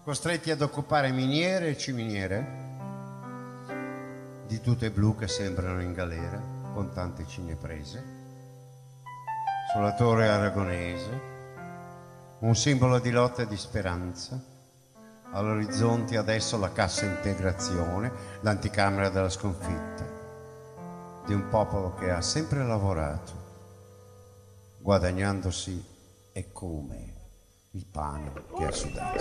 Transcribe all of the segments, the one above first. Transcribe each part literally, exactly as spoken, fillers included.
costretti ad occupare miniere e ciminiere di tute blu che sembrano in galera, con tante cineprese, sulla torre aragonese, un simbolo di lotta e di speranza, all'orizzonte adesso la cassa integrazione, l'anticamera della sconfitta, di un popolo che ha sempre lavorato, guadagnandosi e come il pane che ha sudato.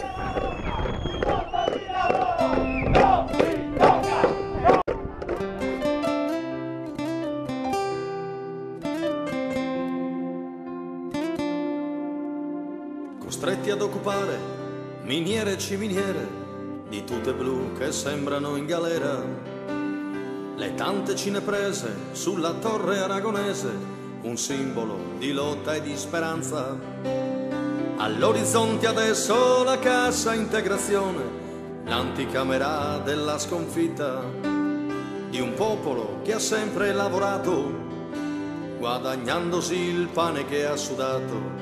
Costretti ad occupare miniere e ciminiere di tute blu che sembrano in galera, le tante cineprese sulla torre aragonese, un simbolo di lotta e di speranza. All'orizzonte adesso la cassa integrazione, l'anticamera della sconfitta di un popolo che ha sempre lavorato, guadagnandosi il pane che ha sudato.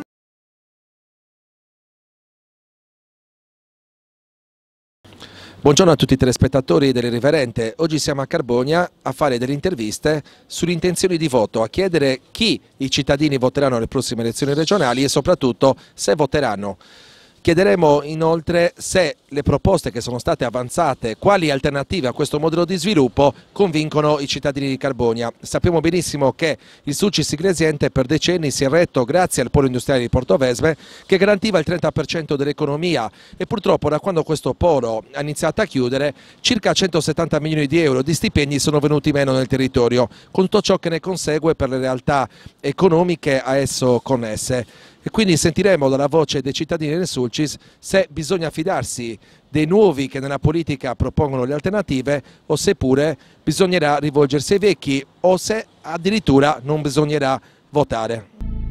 Buongiorno a tutti i telespettatori dell'Irriverente. Oggi siamo a Carbonia a fare delle interviste sulle intenzioni di voto, a chiedere chi i cittadini voteranno alle prossime elezioni regionali e soprattutto se voteranno. Chiederemo inoltre se le proposte che sono state avanzate, quali alternative a questo modello di sviluppo convincono i cittadini di Carbonia. Sappiamo benissimo che il Sulcis Iglesiente per decenni si è retto grazie al polo industriale di Portovesme che garantiva il trenta per cento dell'economia e purtroppo da quando questo polo ha iniziato a chiudere circa centosettanta milioni di euro di stipendi sono venuti meno nel territorio, con tutto ciò che ne consegue per le realtà economiche a esso connesse. E quindi sentiremo dalla voce dei cittadini del Sulcis se bisogna fidarsi dei nuovi che nella politica propongono le alternative o se pure bisognerà rivolgersi ai vecchi o se addirittura non bisognerà votare.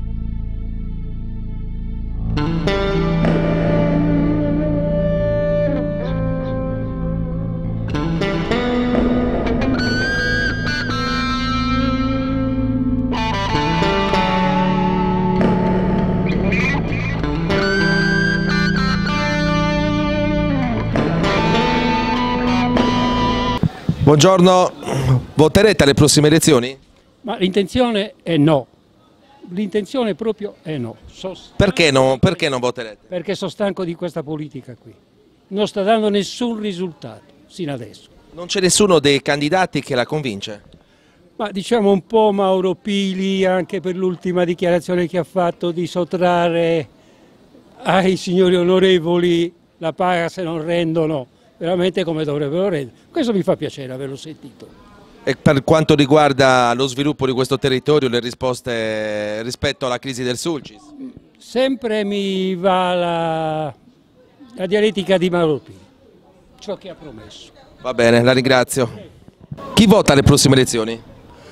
Buongiorno, voterete alle prossime elezioni? Ma l'intenzione è no, l'intenzione proprio è no. Perché, no. Perché non voterete? Perché sono stanco di questa politica qui, non sta dando nessun risultato, sino adesso. Non c'è nessuno dei candidati che la convince? Ma diciamo un po' Mauro Pili, anche per l'ultima dichiarazione che ha fatto di sottrarre ai signori onorevoli la paga se non rendono veramente come dovrebbero rendere. Questo mi fa piacere averlo sentito. E per quanto riguarda lo sviluppo di questo territorio, le risposte rispetto alla crisi del Sulcis? Sempre mi va la, la dialettica di Mauro Pili, ciò che ha promesso. Va bene, la ringrazio. Chi vota alle prossime elezioni?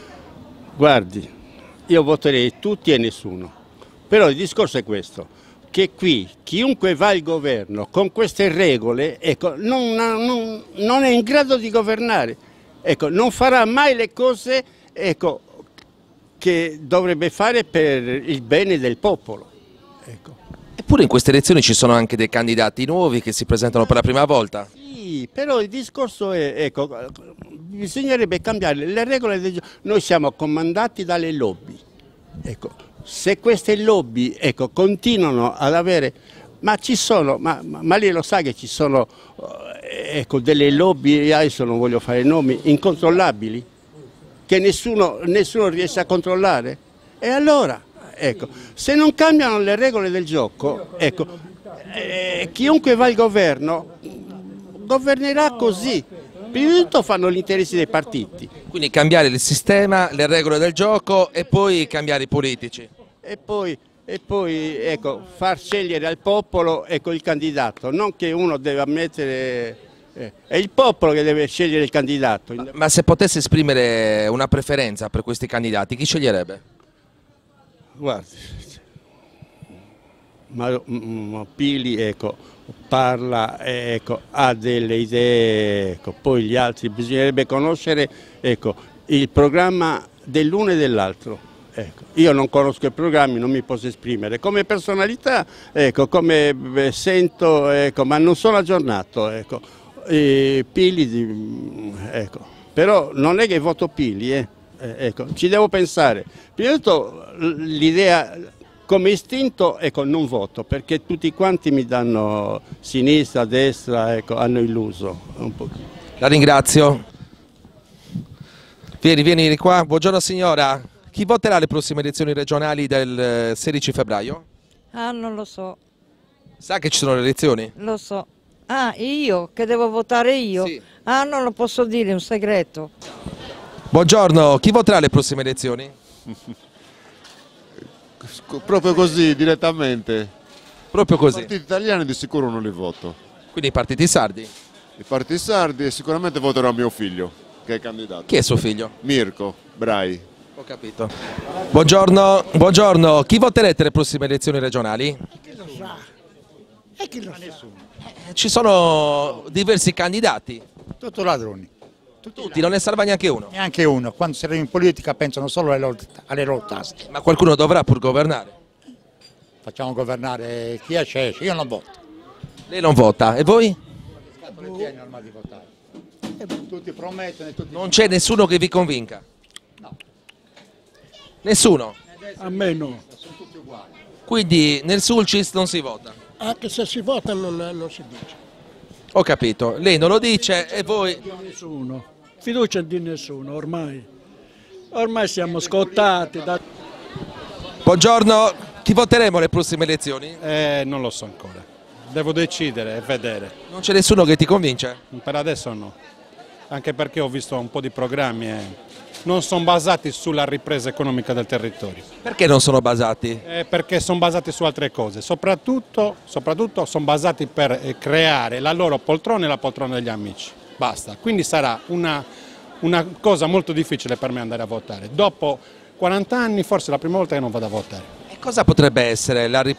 Guardi, io voterei tutti e nessuno, però il discorso è questo, che qui chiunque va al governo con queste regole ecco, non, non, non è in grado di governare, ecco, non farà mai le cose ecco, che dovrebbe fare per il bene del popolo. Ecco. Eppure in queste elezioni ci sono anche dei candidati nuovi che si presentano per la prima volta. Sì, però il discorso è, ecco, bisognerebbe cambiare le regole del gioco. Noi siamo comandati dalle lobby, ecco. Se queste lobby ecco, continuano ad avere, ma ci sono, ma, ma lei lo sa che ci sono ecco, delle lobby, adesso non voglio fare nomi, incontrollabili, che nessuno, nessuno riesce a controllare? E allora, ecco, se non cambiano le regole del gioco, ecco, eh, chiunque va al governo governerà così. Prima di tutto fanno gli interessi dei partiti. Quindi cambiare il sistema, le regole del gioco e poi cambiare i politici. E poi, e poi ecco, far scegliere al popolo ecco, il candidato, non che uno deve ammettere, eh, è il popolo che deve scegliere il candidato. Ma, ma se potesse esprimere una preferenza per questi candidati, chi sceglierebbe? Guardi, Mario Pili ecco, parla, ecco, ha delle idee, ecco, poi gli altri bisognerebbe conoscere ecco, il programma dell'uno e dell'altro. Ecco. Io non conosco i programmi, non mi posso esprimere. Come personalità, ecco, come eh, sento, ecco, ma non sono aggiornato. Ecco. E Pili, ecco. Però non è che voto Pili, eh. Eh, ecco, ci devo pensare. Prima di tutto l'idea come istinto, ecco, non voto, perché tutti quanti mi danno sinistra, destra, ecco, hanno illuso un po'. La ringrazio. Vieni, vieni qua. Buongiorno signora. Chi voterà alle prossime elezioni regionali del sedici febbraio? Ah, non lo so, Sa che ci sono le elezioni? lo so. Ah, io? Che devo votare io? Sì. Ah, non lo posso dire, è un segreto. Buongiorno, chi voterà alle prossime elezioni? Proprio così, direttamente. Proprio I così. partiti italiani di sicuro non li voto. Quindi i partiti sardi. I partiti sardi sicuramente voterò a mio figlio, che è candidato. Chi è suo figlio? Mirko Brai. Ho capito. Buongiorno, buongiorno. Chi voterete alle prossime elezioni regionali? Chi lo sa? E chi lo sa? Eh, Ci sono diversi candidati. Tutti ladroni. Tutti, non ne salva neanche uno. Neanche uno. Quando si arriva in politica pensano solo alle loro, alle loro tasche. Ma qualcuno dovrà pur governare. Facciamo governare chi esce, esce. Io non voto. Lei non vota. E voi? Tutti promettono e tutti... Non c'è nessuno che vi convinca? No. Nessuno? A me no. Quindi nel Sulcis non si vota? Anche se si vota non, non si dice. Ho capito. Lei non lo dice e voi... Nessuno. Fiducia di nessuno ormai. Ormai siamo scottati. Da... Buongiorno. Chi voteremo alle prossime elezioni? Eh, non lo so ancora. Devo decidere e vedere. Non c'è nessuno che ti convince? Per adesso no. Anche perché ho visto un po' di programmi e non sono basati sulla ripresa economica del territorio. Perché non sono basati? Eh, perché sono basati su altre cose. Soprattutto, soprattutto sono basati per eh, creare la loro poltrona e la poltrona degli amici. Basta. Quindi sarà una, una cosa molto difficile per me andare a votare. Dopo quaranta anni forse è la prima volta che non vado a votare. E cosa potrebbe essere la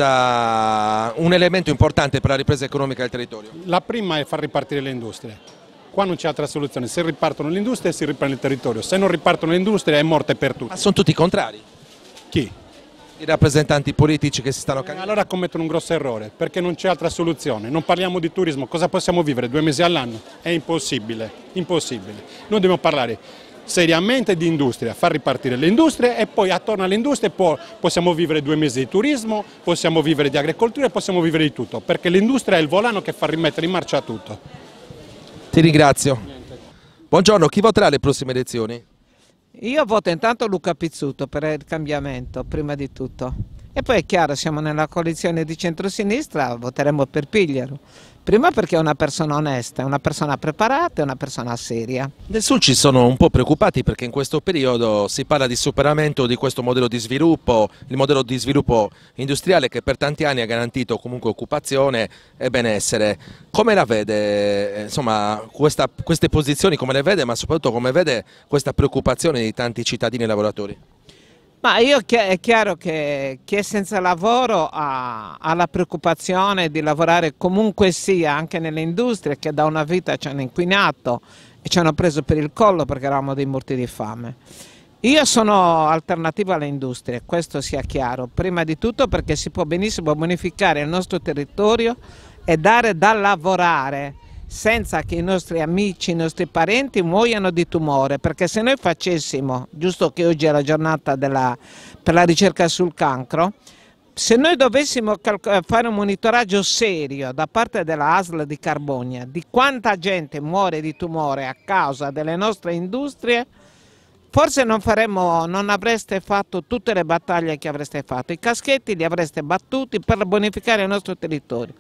ripresa, un elemento importante per la ripresa economica del territorio? La prima è far ripartire le industrie. Qua non c'è altra soluzione, se ripartono le industrie si riprende il territorio, se non ripartono le industrie è morte per tutti. Ma sono tutti contrari? Chi? I rappresentanti politici che si stanno Eh, candidando? allora commettono un grosso errore, perché non c'è altra soluzione. Non parliamo di turismo, cosa possiamo vivere? Due mesi all'anno? È impossibile, impossibile. Noi dobbiamo parlare seriamente di industria, far ripartire le industrie e poi attorno alle industrie po possiamo vivere due mesi di turismo, possiamo vivere di agricoltura e possiamo vivere di tutto, perché l'industria è il volano che fa rimettere in marcia tutto. Ti ringrazio. Buongiorno, chi voterà alle prossime elezioni? Io voto intanto Luca Pizzuto per il cambiamento, prima di tutto. E poi è chiaro, siamo nella coalizione di centrosinistra, voteremo per Pigliaro. Prima perché è una persona onesta, è una persona preparata, è una persona seria. Nel Sulcis sono un po' preoccupati perché in questo periodo si parla di superamento di questo modello di sviluppo, il modello di sviluppo industriale che per tanti anni ha garantito comunque occupazione e benessere. Come la vede, insomma, questa, queste posizioni, come le vede, ma soprattutto come vede questa preoccupazione di tanti cittadini e lavoratori? Ma io è chiaro che chi è senza lavoro ha, ha la preoccupazione di lavorare comunque sia, anche nelle industrie che da una vita ci hanno inquinato e ci hanno preso per il collo perché eravamo dei morti di fame. Io sono alternativa alle industrie, questo sia chiaro, prima di tutto perché si può benissimo bonificare il nostro territorio e dare da lavorare, senza che i nostri amici, i nostri parenti muoiano di tumore, perché se noi facessimo, giusto che oggi è la giornata della, per la ricerca sul cancro, se noi dovessimo fare un monitoraggio serio da parte della A S L di Carbonia di quanta gente muore di tumore a causa delle nostre industrie, forse non, faremmo, non avreste fatto tutte le battaglie che avreste fatto, i caschetti li avreste battuti per bonificare il nostro territorio.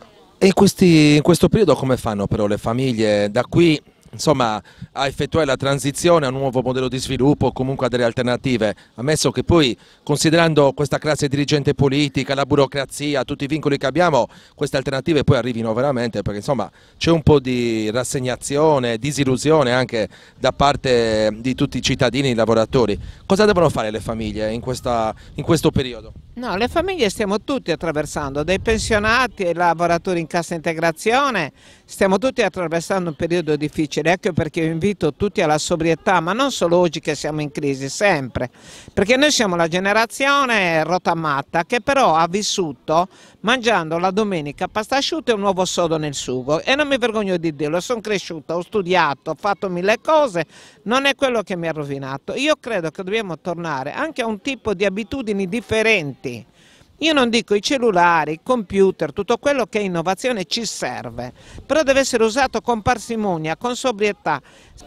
E in, questi, in questo periodo come fanno però le famiglie da qui insomma, a effettuare la transizione a un nuovo modello di sviluppo o comunque a delle alternative, ammesso che poi considerando questa classe dirigente politica, la burocrazia, tutti i vincoli che abbiamo, queste alternative poi arrivino veramente, perché insomma c'è un po' di rassegnazione, disillusione anche da parte di tutti i cittadini e i lavoratori. Cosa devono fare le famiglie in, questa, in questo periodo? No, le famiglie stiamo tutti attraversando, dai pensionati ai lavoratori in cassa integrazione, stiamo tutti attraversando un periodo difficile, ecco perché io invito tutti alla sobrietà, ma non solo oggi che siamo in crisi, sempre, perché noi siamo la generazione rotamatta che però ha vissuto mangiando la domenica pasta asciutta e un uovo sodo nel sugo, e non mi vergogno di dirlo, sono cresciuta, ho studiato, ho fatto mille cose, non è quello che mi ha rovinato. Io credo che dobbiamo tornare anche a un tipo di abitudini differenti. Io non dico i cellulari, i computer, tutto quello che è innovazione ci serve, però deve essere usato con parsimonia, con sobrietà.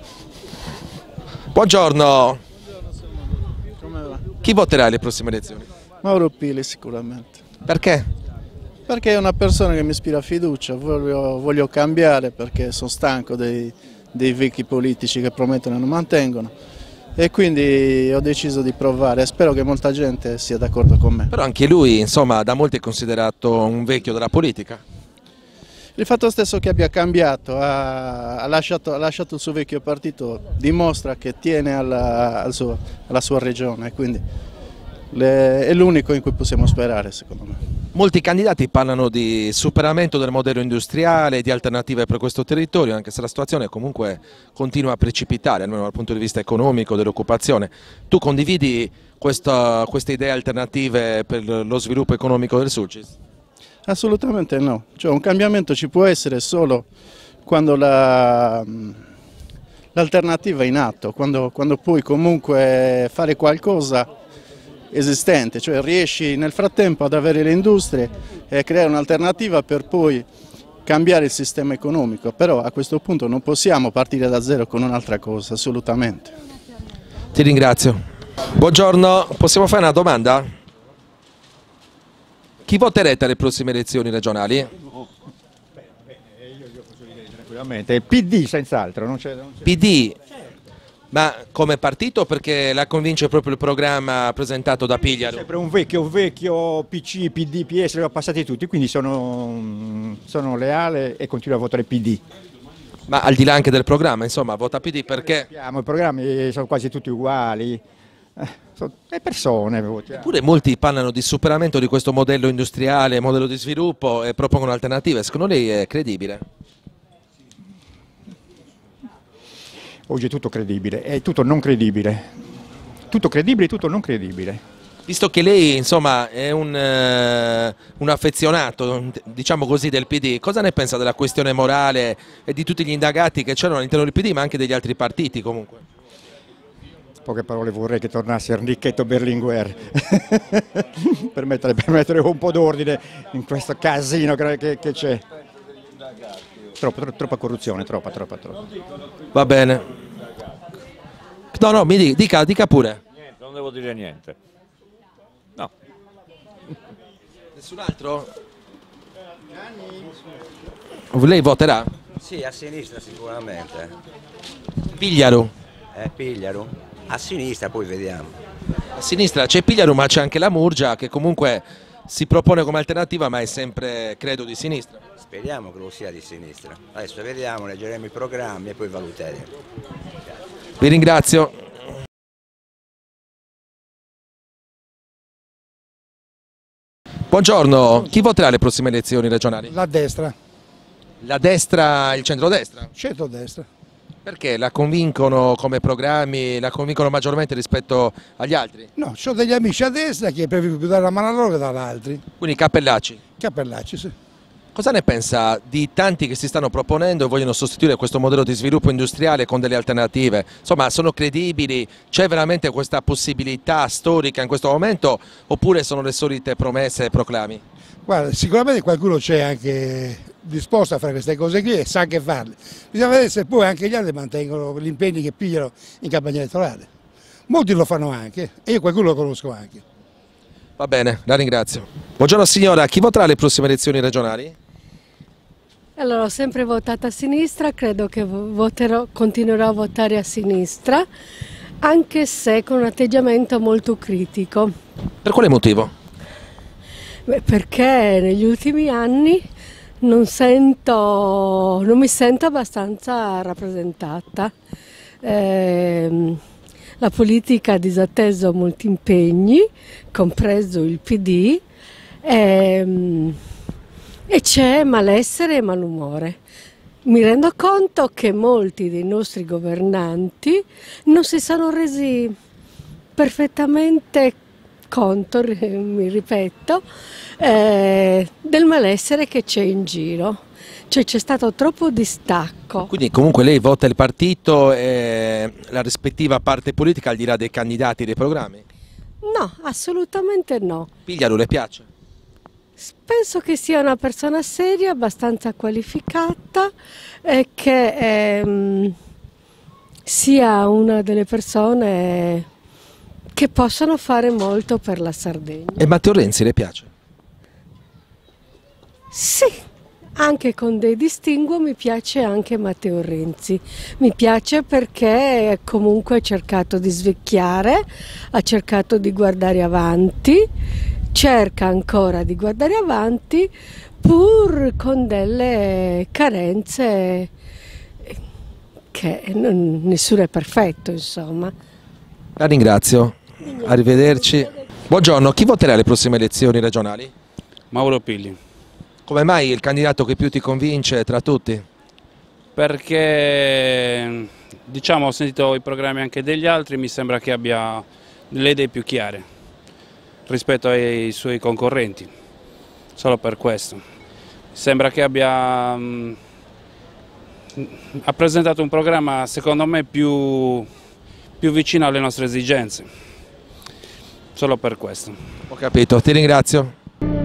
Buongiorno. Come va? Chi voterà alle prossime elezioni? Mauro Pili sicuramente. Perché? Perché è una persona che mi ispira fiducia, voglio, voglio cambiare perché sono stanco dei, dei vecchi politici che promettono e non mantengono. E quindi ho deciso di provare e spero che molta gente sia d'accordo con me. Però anche lui, insomma, da molti è considerato un vecchio della politica. Il fatto stesso che abbia cambiato, ha, ha, lasciato, ha lasciato il suo vecchio partito, dimostra che tiene alla, al suo, alla sua regione, quindi le, è l'unico in cui possiamo sperare, secondo me. Molti candidati parlano di superamento del modello industriale, di alternative per questo territorio, anche se la situazione comunque continua a precipitare, almeno dal punto di vista economico, dell'occupazione. Tu condividi questa, queste idee alternative per lo sviluppo economico del Sulcis? Assolutamente no, cioè, un cambiamento ci può essere solo quando l'alternativa la, è in atto, quando, quando puoi comunque fare qualcosa esistente, cioè riesci nel frattempo ad avere le industrie e creare un'alternativa per poi cambiare il sistema economico, però a questo punto non possiamo partire da zero con un'altra cosa, assolutamente. Ti ringrazio. Buongiorno, possiamo fare una domanda? Chi voterete alle prossime elezioni regionali? Io posso dire tranquillamente, il P D senz'altro. Non c'è, non c'è... P D? Ma come partito, perché la convince proprio il programma presentato da Pigliaro? Sempre un vecchio, vecchio P C, P D, P S, li ho passati tutti, quindi sono, sono leale e continuo a votare P D. Ma al di là anche del programma, insomma, vota P D perché? I programmi sono quasi tutti uguali, eh, sono le persone votiamo. Eppure molti parlano di superamento di questo modello industriale, modello di sviluppo e propongono alternative, secondo lei è credibile? Oggi è tutto credibile, è tutto non credibile, tutto credibile e tutto non credibile. Visto che lei insomma è un, uh, un affezionato, diciamo così, del P D, cosa ne pensa della questione morale e di tutti gli indagati che c'erano all'interno del P D ma anche degli altri partiti comunque? Poche parole, vorrei che tornasse Enrichetto Berlinguer per, mettere, per mettere un po' d'ordine in questo casino che c'è. Troppa, troppa corruzione, troppa, troppa, troppa. Va bene. No, no, mi dica, dica pure. Niente, non devo dire niente. No. Nessun altro? Lei voterà? Sì, a sinistra sicuramente. Pigliaro? Eh, Pigliaro? A sinistra poi vediamo. A sinistra c'è Pigliaro ma c'è anche la Murgia che comunque si propone come alternativa ma è sempre, credo, di sinistra. Speriamo che lo sia di sinistra. Adesso vediamo, leggeremo i programmi e poi valuteremo. Vi ringrazio. Buongiorno, chi voterà alle prossime elezioni regionali? La destra. La destra, il centrodestra? Centrodestra. Perché la convincono come programmi, la convincono maggiormente rispetto agli altri? No, ho degli amici a destra che preferisco più dare la mano a loro che dare ad altri. Quindi Cappellacci? Cappellacci, sì. Cosa ne pensa di tanti che si stanno proponendo e vogliono sostituire questo modello di sviluppo industriale con delle alternative? Insomma, sono credibili? C'è veramente questa possibilità storica in questo momento oppure sono le solite promesse e proclami? Guarda, sicuramente qualcuno c'è anche disposto a fare queste cose qui e sa anche farle. Bisogna vedere se poi anche gli altri mantengono gli impegni che pigliano in campagna elettorale. Molti lo fanno anche e io qualcuno lo conosco anche. Va bene, la ringrazio. Buongiorno signora, chi voterà alle prossime elezioni regionali? Allora, ho sempre votato a sinistra, credo che voterò, continuerò a votare a sinistra, anche se con un atteggiamento molto critico. Per quale motivo? Beh, perché negli ultimi anni non, sento, non mi sento abbastanza rappresentata. Eh, La politica ha disatteso molti impegni, compreso il P D, e, e c'è malessere e malumore. Mi rendo conto che molti dei nostri governanti non si sono resi perfettamente conto, mi ripeto, eh, del malessere che c'è in giro. Cioè c'è stato troppo distacco. Quindi comunque lei vota il partito e la rispettiva parte politica al di là dei candidati e dei programmi? No, assolutamente no. Pigliaru le piace? Penso che sia una persona seria, abbastanza qualificata e che ehm, sia una delle persone che possono fare molto per la Sardegna. E Matteo Renzi le piace? Sì, anche con dei distinguo mi piace anche Matteo Renzi. Mi piace perché comunque ha cercato di svecchiare, ha cercato di guardare avanti, cerca ancora di guardare avanti pur con delle carenze che non, nessuno è perfetto, insomma. La ringrazio, arrivederci. Buongiorno, chi voterà alle prossime elezioni regionali? Mauro Pilli. Come mai il candidato che più ti convince tra tutti? Perché diciamo, ho sentito i programmi anche degli altri, mi sembra che abbia delle idee più chiare rispetto ai suoi concorrenti, solo per questo. Sembra che abbia mh, ha presentato un programma secondo me più, più vicino alle nostre esigenze, solo per questo. Ho capito, ti ringrazio.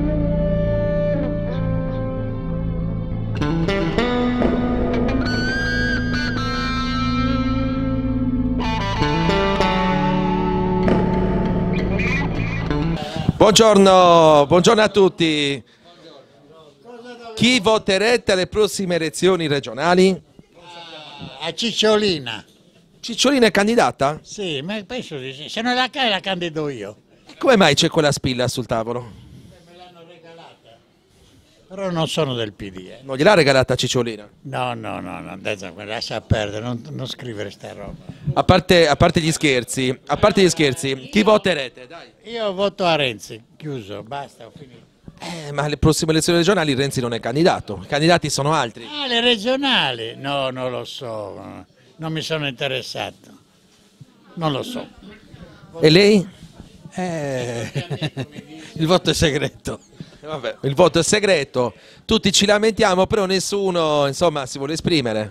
Buongiorno, buongiorno a tutti. Chi voterete alle prossime elezioni regionali? A Cicciolina. Cicciolina è candidata? Sì, ma penso di sì. Se non la cai la candido io. Come mai c'è quella spilla sul tavolo? Me l'hanno regalata. Però non sono del P D. Eh. Non gliel'ha regalata Cicciolina? No, no, no, no, lascia perdere, non, non scrivere sta roba. A parte, a parte gli scherzi, a parte gli scherzi, chi voterete? Dai. Io voto a Renzi, chiuso, basta, ho finito. Eh, ma alle prossime elezioni regionali Renzi non è candidato, i candidati sono altri. Ah, le regionali? No, non lo so, non mi sono interessato, non lo so. E lei? Eh, il voto è segreto. Vabbè, il voto è segreto, tutti ci lamentiamo, però nessuno insomma si vuole esprimere.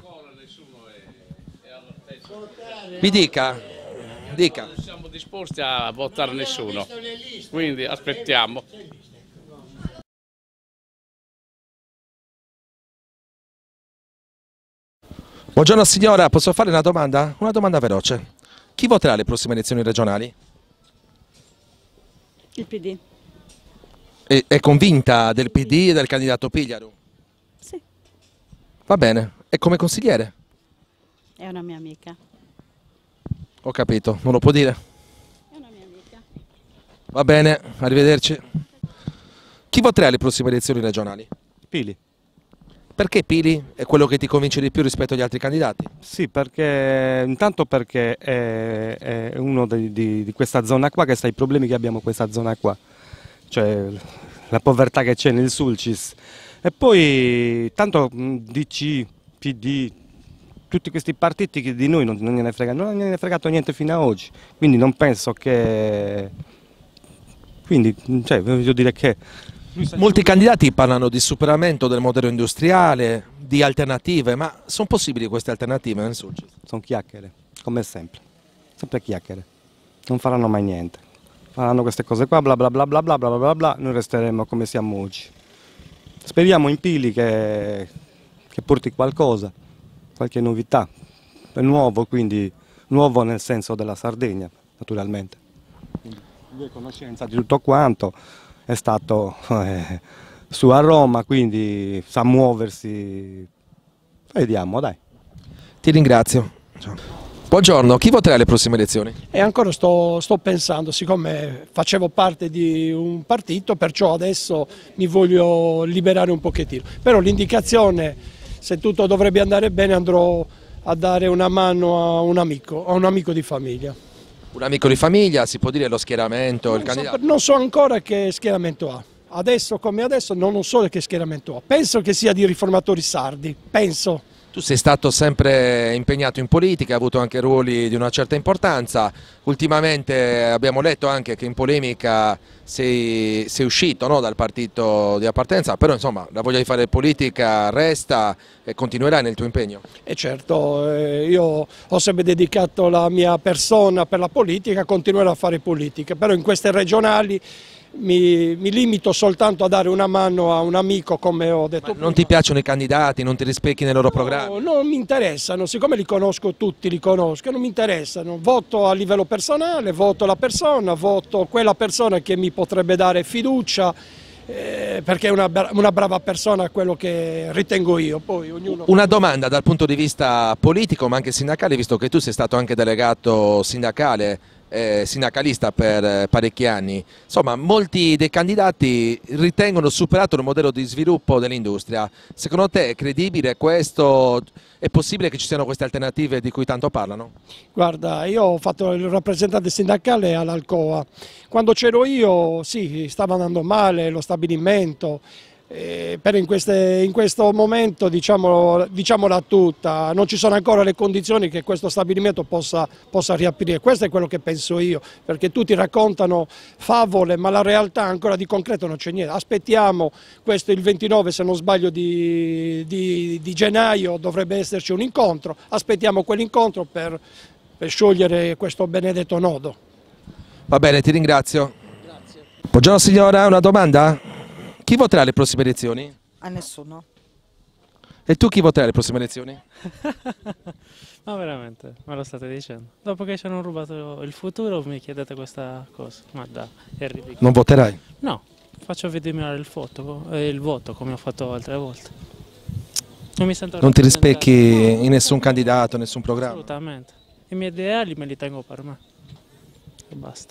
Mi dica, dica. Non siamo disposti a votare nessuno, quindi aspettiamo. Buongiorno signora, posso fare una domanda? Una domanda veloce. Chi voterà alle prossime elezioni regionali? Il P D. È, è convinta del P D e del candidato Pigliaru? Sì. Va bene, e come consigliere? È una mia amica. Ho capito, non lo può dire? È una mia amica. Va bene, arrivederci. Chi voterà alle prossime elezioni regionali? Pili. Perché Pili è quello che ti convince di più rispetto agli altri candidati? Sì, perché intanto perché è, è uno di, di, di questa zona qua che sa i problemi che abbiamo in questa zona qua, cioè la povertà che c'è nel Sulcis. E poi tanto D C, P D, tutti questi partiti che di noi non, non gliene frega, non gliene è fregato niente fino ad oggi, quindi non penso che... Quindi, cioè, voglio dire che... Molti candidati parlano di superamento del modello industriale, di alternative, ma sono possibili queste alternative nel Sulcis? Sono chiacchiere, come sempre, sempre chiacchiere, non faranno mai niente, faranno queste cose qua, bla bla bla bla bla bla bla bla, noi resteremo come siamo oggi. Speriamo in Pili che, che porti qualcosa, qualche novità, è nuovo, quindi nuovo nel senso della Sardegna, naturalmente. Quindi, lui ha conoscenza di tutto quanto. È stato eh, su a Roma, quindi sa muoversi. Vediamo, dai. Ti ringrazio. Ciao. Buongiorno, chi voterà alle prossime elezioni? E ancora sto, sto pensando, siccome facevo parte di un partito, perciò adesso mi voglio liberare un pochettino. Però l'indicazione, se tutto dovrebbe andare bene, andrò a dare una mano a un amico, a un amico di famiglia. Un amico di famiglia, si può dire lo schieramento, il Non so, candidato? non so ancora che schieramento ha. Adesso come adesso non so che schieramento ha. Penso che sia di riformatori sardi, penso. Tu sei stato sempre impegnato in politica, hai avuto anche ruoli di una certa importanza, ultimamente abbiamo letto anche che in polemica sei, sei uscito, no, dal partito di appartenenza, però insomma la voglia di fare politica resta e continuerai nel tuo impegno. E certo, eh, io ho sempre dedicato la mia persona per la politica, continuerò a fare politica, però in queste regionali Mi, mi limito soltanto a dare una mano a un amico, come ho detto prima. Non ti piacciono i candidati, non ti rispecchi nei loro programmi? No, non mi interessano, siccome li conosco tutti, li conosco, non mi interessano. Voto a livello personale, voto la persona, voto quella persona che mi potrebbe dare fiducia, eh, perché è una, una brava persona, quello che ritengo io. Poi ognuno... Una domanda dal punto di vista politico ma anche sindacale, visto che tu sei stato anche delegato sindacale, Eh, sindacalista per eh, parecchi anni, insomma molti dei candidati ritengono superato il modello di sviluppo dell'industria. Secondo te è credibile questo? È possibile che ci siano queste alternative di cui tanto parlano? Guarda, io ho fatto il rappresentante sindacale all'Alcoa, quando c'ero io sì, stava andando male lo stabilimento, Eh, però in, queste, in questo momento, diciamo, diciamola tutta, non ci sono ancora le condizioni che questo stabilimento possa, possa riaprire. Questo è quello che penso io, perché tutti raccontano favole, ma la realtà ancora di concreto non c'è niente. Aspettiamo, questo il ventinove, se non sbaglio, di, di, di gennaio dovrebbe esserci un incontro, aspettiamo quell'incontro per, per sciogliere questo benedetto nodo. Va bene, ti ringrazio. Grazie. Buongiorno signora, una domanda? Chi voterà alle prossime elezioni? A nessuno. E tu chi voterai alle prossime elezioni? Ma veramente, me lo state dicendo? Dopo che ci hanno rubato il futuro mi chiedete questa cosa? Ma dai, è ridicolo. Non voterai? No, faccio videomirare il voto, eh, il voto come ho fatto altre volte. Non mi sento Non ti rispecchi no, in nessun candidato, nessun programma? Assolutamente. I miei ideali me li tengo per me. E basta.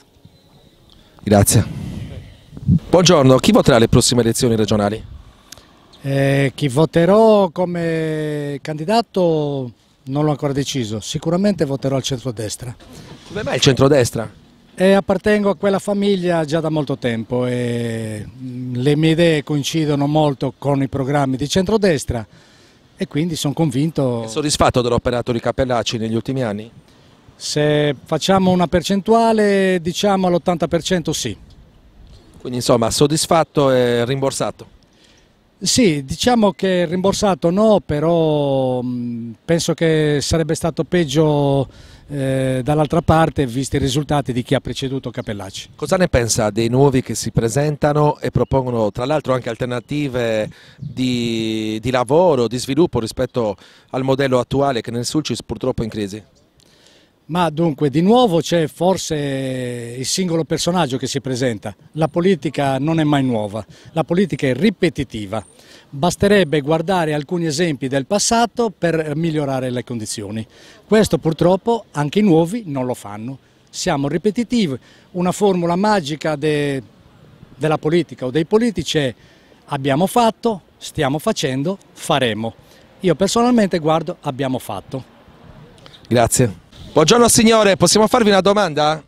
Grazie. Buongiorno, chi voterà alle prossime elezioni regionali? Eh, chi voterò come candidato non l'ho ancora deciso, sicuramente voterò al centrodestra. Come mai il centrodestra? Eh, appartengo a quella famiglia già da molto tempo e le mie idee coincidono molto con i programmi di centrodestra e quindi sono convinto... È soddisfatto dell'operato di Capellacci negli ultimi anni? Se facciamo una percentuale, diciamo all'ottanta per cento sì. Quindi insomma soddisfatto e rimborsato? Sì, diciamo che rimborsato no, però mh, penso che sarebbe stato peggio eh, dall'altra parte visti i risultati di chi ha preceduto Capellacci. Cosa ne pensa dei nuovi che si presentano e propongono tra l'altro anche alternative di, di lavoro, di sviluppo rispetto al modello attuale che nel Sulcis purtroppo è in crisi? Ma dunque di nuovo c'è forse il singolo personaggio che si presenta. La politica non è mai nuova, la politica è ripetitiva. Basterebbe guardare alcuni esempi del passato per migliorare le condizioni. Questo purtroppo anche i nuovi non lo fanno. Siamo ripetitivi, una formula magica de, della politica o dei politici è abbiamo fatto, stiamo facendo, faremo. Io personalmente guardo abbiamo fatto. Grazie. Buongiorno signore, possiamo farvi una domanda?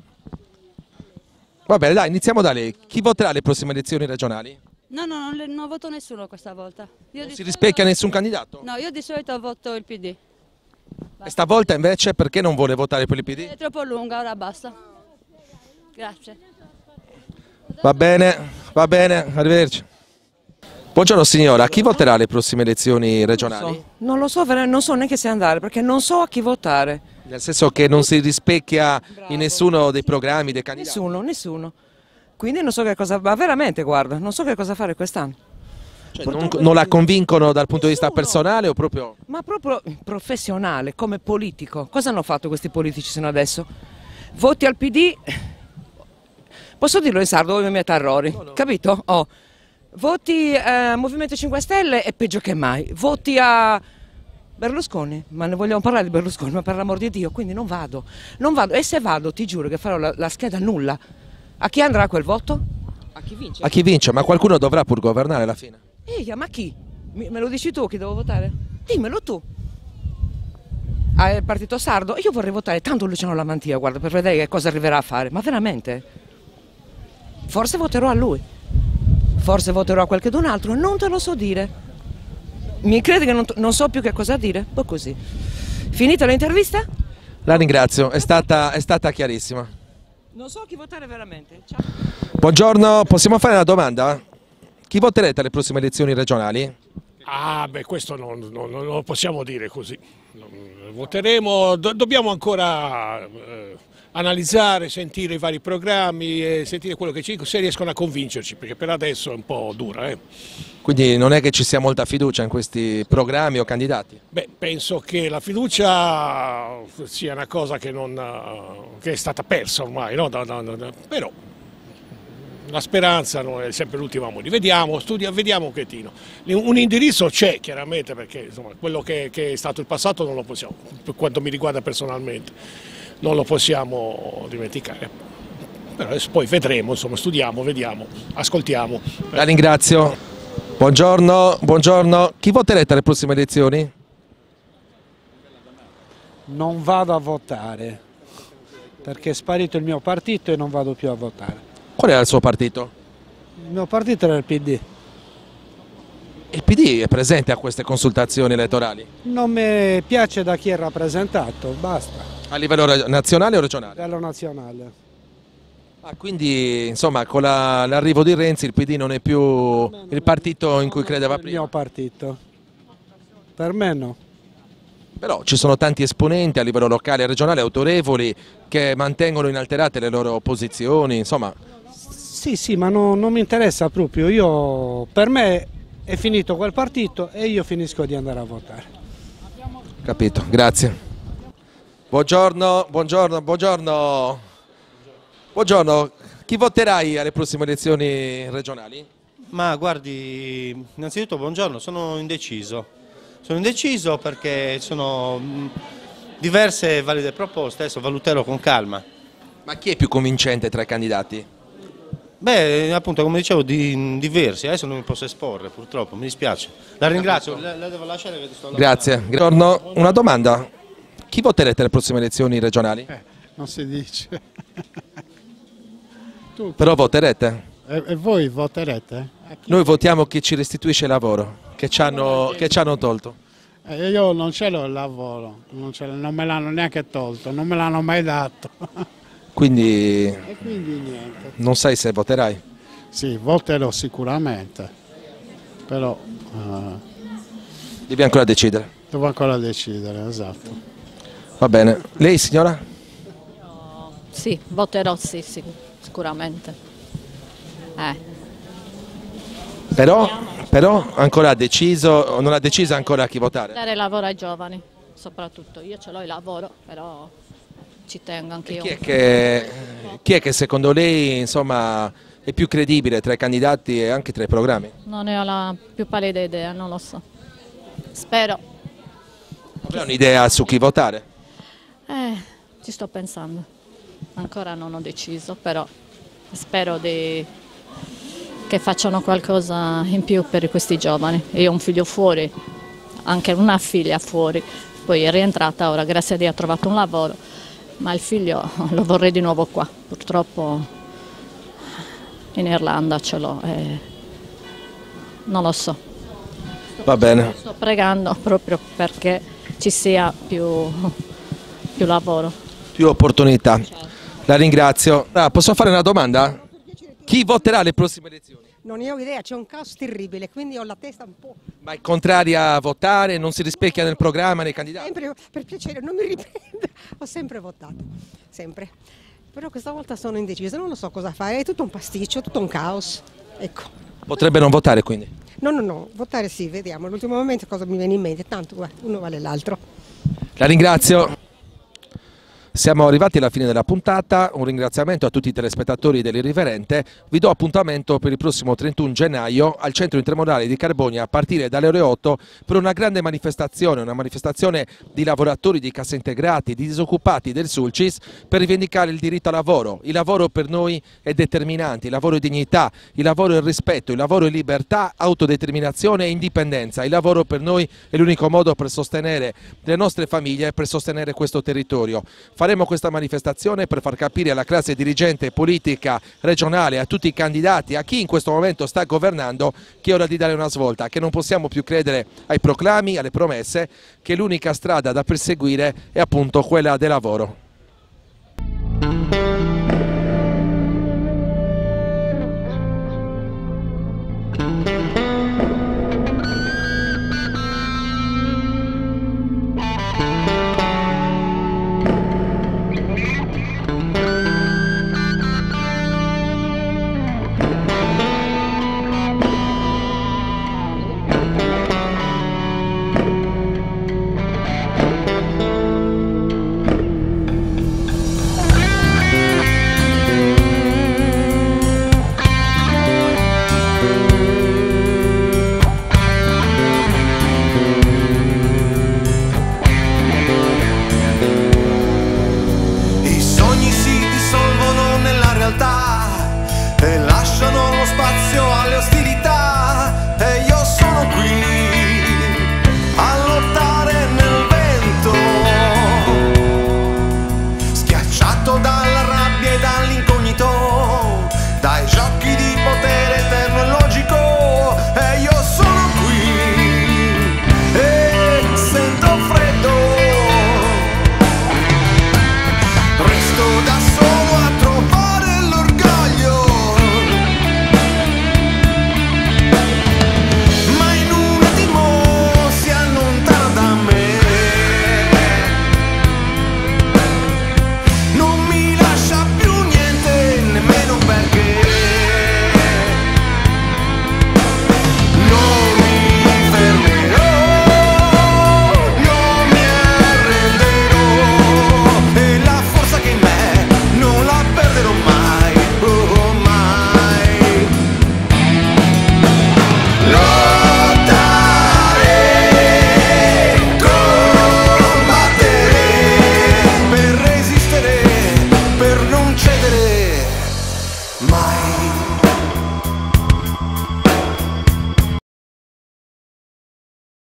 Va bene, dai, iniziamo da lei. Chi voterà alle prossime elezioni regionali? No, no, non, non voto nessuno questa volta. Io Non si solito... rispecchia nessun candidato? No, io di solito voto il P D. E stavolta invece perché non vuole votare per il P D? È troppo lunga, ora basta. Grazie. Va bene, va bene, arrivederci. Buongiorno signora, chi voterà alle prossime elezioni regionali? Non lo so, non so neanche se andare perché non so a chi votare. Nel senso che non si rispecchia Bravo. in nessuno dei programmi, dei candidati? Nessuno, nessuno. Quindi non so che cosa, ma veramente guarda, non so che cosa fare quest'anno. Cioè, non, non la convincono dal punto di vista personale o proprio? Ma proprio professionale, come politico. Cosa hanno fatto questi politici sino adesso? Voti al P D, posso dirlo in sardo, dove mi terrori, no, no. Capito? Oh. Voti a Movimento cinque Stelle è peggio che mai. Voti a Berlusconi, ma ne vogliamo parlare di Berlusconi, ma per l'amor di Dio, quindi non vado. Non vado, e se vado ti giuro che farò la, la scheda nulla. A chi andrà quel voto? A chi vince? A chi vince, ma qualcuno dovrà pur governare alla fine. Eia, ma chi? Me lo dici tu chi devo votare? Dimmelo tu. al Partito Sardo, io vorrei votare tanto Luciano Lamantia, guarda, per vedere che cosa arriverà a fare, ma veramente? Forse voterò a lui, forse voterò a qualcun altro, non te lo so dire. Mi credi che non, non so più che cosa dire? Un po' così. Finita l'intervista? La ringrazio, è stata, è stata chiarissima. Non so chi votare veramente. Ciao. Buongiorno, possiamo fare una domanda? Chi voterete alle prossime elezioni regionali? Ah, beh, questo non, non, non lo possiamo dire così. Voteremo, do, dobbiamo ancora eh, analizzare, sentire i vari programmi e sentire quello che ci dicono, se riescono a convincerci, perché per adesso è un po' dura. Eh. Quindi non è che ci sia molta fiducia in questi programmi o candidati? Beh, penso che la fiducia sia una cosa che, non, che è stata persa ormai, no? da, da, da, però la speranza non è sempre l'ultima a morire. Vediamo, studia, vediamo un pochettino. Un indirizzo c'è chiaramente, perché insomma, quello che, che è stato il passato non lo possiamo, per quanto mi riguarda personalmente, non lo possiamo dimenticare. Però adesso poi vedremo, insomma, studiamo, vediamo, ascoltiamo. La ringrazio. Buongiorno, buongiorno. Chi voterete alle prossime elezioni? Non vado a votare, perché è sparito il mio partito e non vado più a votare. Qual era il suo partito? Il mio partito era il P D. Il P D è presente a queste consultazioni elettorali? Non mi piace da chi è rappresentato, basta. A livello nazionale o regionale? A livello nazionale. Ah, quindi insomma con la, l'arrivo di Renzi il P D non è più il partito in cui credeva prima? Il mio partito. Per me no. Però ci sono tanti esponenti a livello locale e regionale autorevoli che mantengono inalterate le loro posizioni, insomma. Sì, sì, ma no, non mi interessa proprio. Io, per me è finito quel partito e io finisco di andare a votare. Capito, grazie. Buongiorno, buongiorno, buongiorno. Buongiorno, chi voterai alle prossime elezioni regionali? Ma guardi, innanzitutto buongiorno, sono indeciso. Sono indeciso perché sono diverse e valide proposte, adesso valuterò con calma. Ma chi è più convincente tra i candidati? Beh, appunto, come dicevo, di, diversi, adesso non mi posso esporre purtroppo, mi dispiace. La ringrazio, la, la devo lasciare perché sto Grazie. Buongiorno, una domanda. Chi voterete alle prossime elezioni regionali? Eh, non si dice. Tu, Però voterete? E, e voi voterete? Noi votiamo chi ci restituisce lavoro, che ci hanno, che ci hanno tolto. Eh, io non ce l'ho il lavoro, non, ce non me l'hanno neanche tolto, non me l'hanno mai dato. Quindi, E quindi niente. non sai se voterai? Sì, voterò sicuramente, però eh, Devi ancora decidere. devo ancora decidere, esatto. Va bene. Lei signora? Sì, voterò sì, sì, sicuramente. Eh. Però, però ancora ha deciso, non ha deciso ancora chi votare? Dare lavoro ai giovani, soprattutto. Io ce l'ho il lavoro, però ci tengo anche io. Chi è che, chi è che secondo lei insomma, è più credibile tra i candidati e anche tra i programmi? Non ne ho la più pallida idea, non lo so. Spero. Hai un'idea su chi votare? Eh, ci sto pensando. Ancora non ho deciso, però spero di... che facciano qualcosa in più per questi giovani. Io ho un figlio fuori, anche una figlia fuori, poi è rientrata ora, grazie a Dio ha trovato un lavoro, ma il figlio lo vorrei di nuovo qua, purtroppo in Irlanda ce l'ho, e non lo so. Va bene. Sto pregando proprio perché ci sia più, più lavoro. Più opportunità. La ringrazio. Ah, posso fare una domanda? Chi voterà alle prossime elezioni? Non ne ho idea, c'è un caos terribile, quindi ho la testa un po'... Ma è contraria a votare, non si rispecchia nel programma, nei candidati? Sempre, per piacere, non mi riprendo, ho sempre votato, sempre. Però questa volta sono indecisa, non lo so cosa fare, è tutto un pasticcio, tutto un caos, ecco. Potrebbe non votare quindi? No, no, no, votare sì, vediamo, all'ultimo momento cosa mi viene in mente, tanto guarda, uno vale l'altro. La ringrazio. Siamo arrivati alla fine della puntata, un ringraziamento a tutti i telespettatori dell'Irriverente, vi do appuntamento per il prossimo trentuno gennaio al centro intermodale di Carbonia a partire dalle ore otto per una grande manifestazione, una manifestazione di lavoratori di cassa integrati, di disoccupati del Sulcis per rivendicare il diritto al lavoro. Il lavoro per noi è determinante, il lavoro è dignità, il lavoro è rispetto, il lavoro è libertà, autodeterminazione e indipendenza. Il lavoro per noi è l'unico modo per sostenere le nostre famiglie e per sostenere questo territorio. Faremo questa manifestazione per far capire alla classe dirigente politica regionale, a tutti i candidati, a chi in questo momento sta governando, che è ora di dare una svolta, che non possiamo più credere ai proclami, alle promesse, che l'unica strada da perseguire è appunto quella del lavoro.